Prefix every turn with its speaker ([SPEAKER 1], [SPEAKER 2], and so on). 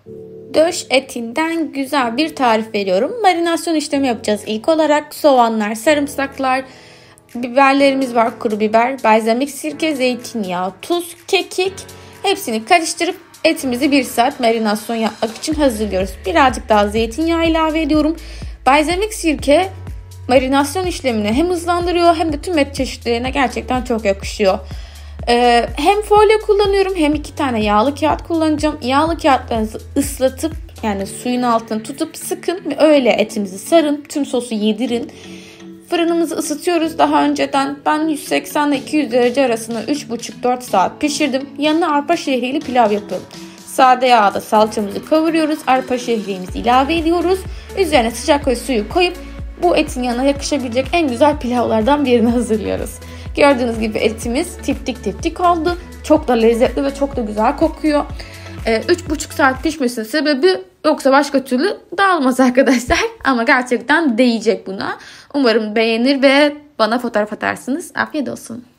[SPEAKER 1] Döş etinden güzel bir tarif veriyorum. Marinasyon işlemi yapacağız. İlk olarak soğanlar, sarımsaklar, biberlerimiz var. Kuru biber, balzamik sirke, zeytinyağı, tuz, kekik. Hepsini karıştırıp etimizi 1 saat marinasyon yapmak için hazırlıyoruz. Birazcık daha zeytinyağı ilave ediyorum. Balzamik sirke marinasyon işlemini hem hızlandırıyor hem de tüm et çeşitlerine gerçekten çok yakışıyor. Hem folyo kullanıyorum hem 2 tane yağlı kağıt kullanacağım. Yağlı kağıtlarınızı ıslatıp yani suyun altını tutup sıkın ve öyle etimizi sarın. Tüm sosu yedirin. Fırınımızı ısıtıyoruz daha önceden. Ben 180 ile 200 derece arasında 3,5-4 saat pişirdim. Yanına arpa şehriyeli pilav yapıyorum. Sade yağda salçamızı kavuruyoruz. Arpa şehriyemizi ilave ediyoruz. Üzerine sıcak suyu koyup bu etin yanına yakışabilecek en güzel pilavlardan birini hazırlıyoruz. Gördüğünüz gibi etimiz tiftik oldu. Çok da lezzetli ve çok da güzel kokuyor. 3,5 saat pişmesinin sebebi yoksa başka türlü dağılmaz arkadaşlar. Ama gerçekten değecek buna. Umarım beğenir ve bana fotoğraf atarsınız. Afiyet olsun.